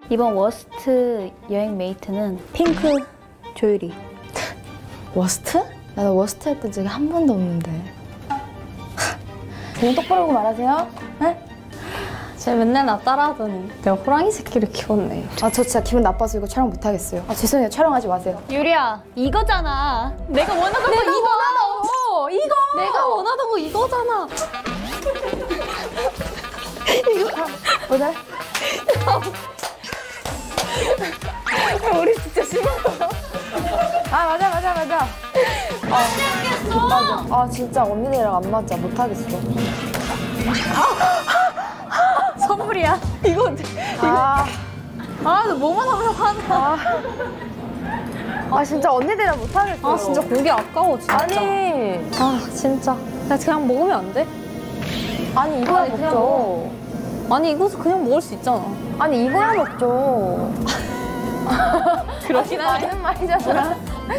이번 워스트 여행 메이트는 핑크 조유리. 워스트? 나 워스트 했던 적이 한 번도 없는데. 좀 똑바로 하고 말하세요. 네? 쟤 맨날 나 따라하더니 내가 호랑이 새끼를 키웠네. 아, 저 진짜 기분 나빠서 이거 촬영 못 하겠어요. 아, 죄송해요. 촬영하지 마세요. 유리야, 이거잖아. 내가 원하던 거 이거! 이거! 내가 원하던 거 이거잖아. 오늘? 우리 진짜 심하다. 아, 맞아. 맞아. 아, 진짜 언니들이랑 안 맞아. 못 하겠어. 선물이야. 이거. 아, 너 뭐만 하면 화나. 아, 진짜 언니들이랑 못 하겠어. 아 진짜 고기 아까워 진짜. 아니, 아 진짜. 나 그냥 먹으면 안 돼? 아니, 이거야 아니, 그냥 먹죠. 아니 이거 그냥 먹을 수 있잖아. 아니, 이거야 먹죠. 그렇긴 하네. 맞는 말이잖아.